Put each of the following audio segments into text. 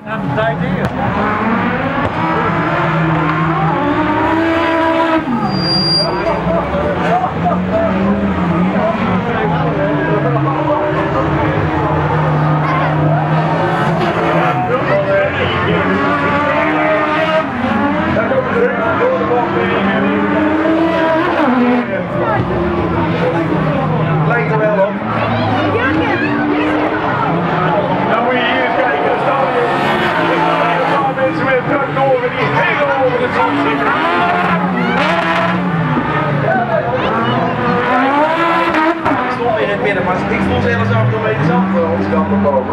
Lijkt er wel op. Dan moet je hier eens kijken, er staan een paar mensen met tractoren die helemaal over het zand zitten. Ik stond in het midden, maar ik stond zelfs af door mee de zand voor ons kant te komen.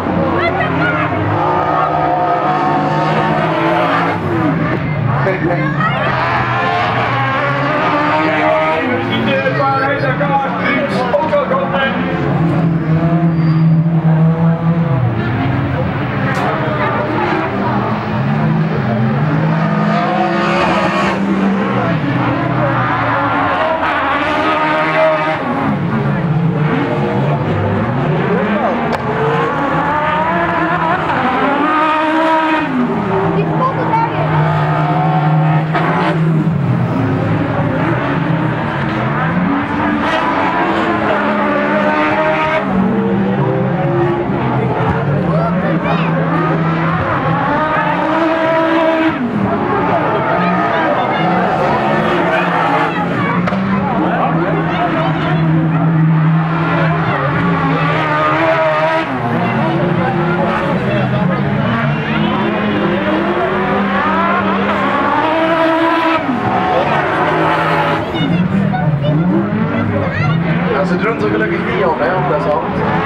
Ze doen er gelukkig niet op, hè, op dat zand.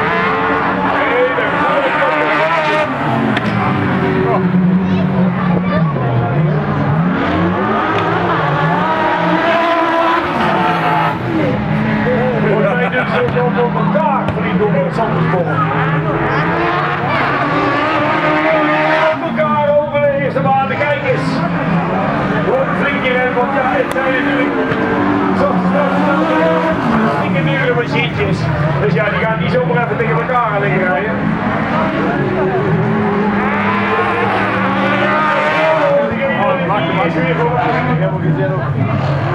Wij doen zo op elkaar voor die door het zand te komen. Op elkaar over de eerste baan, kijk eens. Wordt een flinkje rennen, want ja, het zijn natuurlijk stikke dure machientjes. Dus ja, die gaan niet zomaar even tegen elkaar aan liggen rijden. Oh, maak hem maar weer voor. Ik heb hem gezien ook.